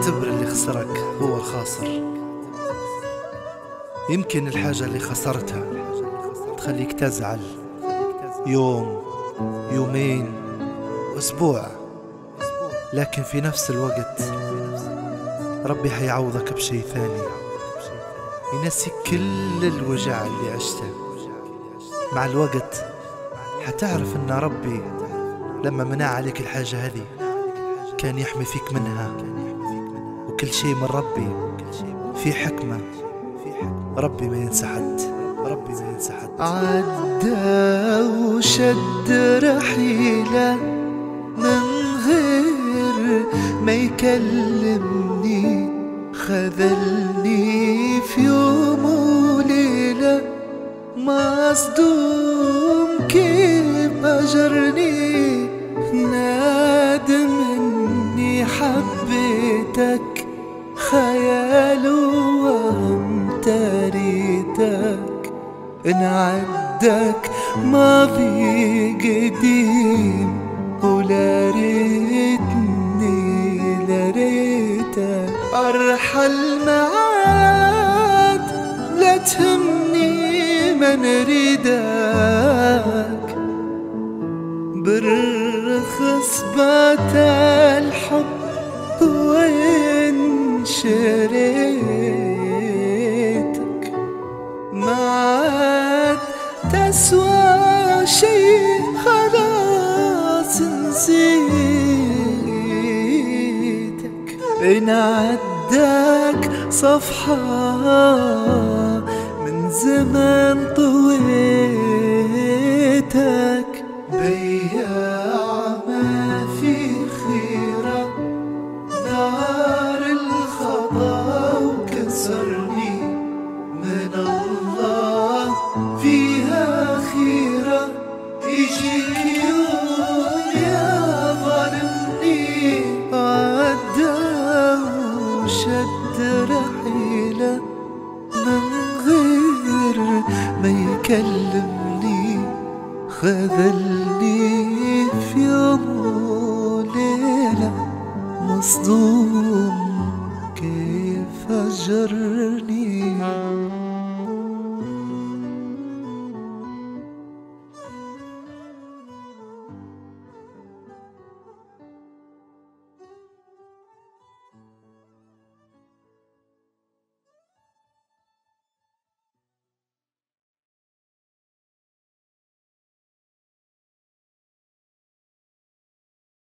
اعتبر اللي خسرك هو الخاسر. يمكن الحاجة اللي خسرتها تخليك تزعل يوم، يومين، أسبوع، لكن في نفس الوقت ربي حيعوضك بشي ثاني ينسيك كل الوجع اللي عشته. مع الوقت حتعرف ان ربي لما منع عليك الحاجة هذه كان يحمي فيك منها، وكل شيء من ربي في حكمة. ربي ما ينسى حد، ربي ما ينسى حد. عدى وشد رحيله من غير ما يكلمني، خذلني في يوم وليلة، مصدوم كيف أجرني، نادم إني حبيتك، خيال وهم تريتك، انعدك ماضي قديم، ولا ريتني لريتك أرحل معاد، لا تهمني من ريدك، بالرخص بات الحب وين شريتك، ما عاد تسوى شي، خلاص نسيتك، إن عداك صفحة من زمان طويتك، بياع ما في خيرة، دار الخطا وكسرني، من الله فيها خيرة، يجيك يوم يا ظالمني، عدى وشد رحيله من غير ما يكلمني، خذلني في يوم وليلة، مصدوم كيف أجرني.